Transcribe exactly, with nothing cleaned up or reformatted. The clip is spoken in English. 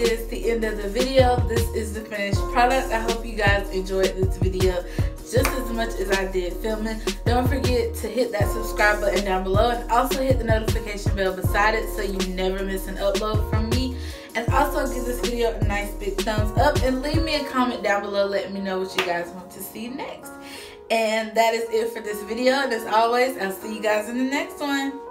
is the end of the video. This is the finished product. I hope you guys enjoyed this video just as much as I did filming. Don't forget to hit that subscribe button down below and also hit the notification bell beside it so you never miss an upload from me. And also give this video a nice big thumbs up and leave me a comment down below letting me know what you guys want to see next. And that is it for this video. And as always, I'll see you guys in the next one.